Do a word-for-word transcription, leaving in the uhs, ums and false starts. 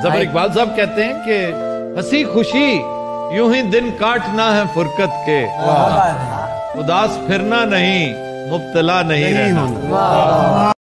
जबर इकबाल साहब कहते हैं कि हंसी खुशी यूं ही दिन काटना है फुरकत के, उदास फिरना नहीं, मुब्तला नहीं रहना।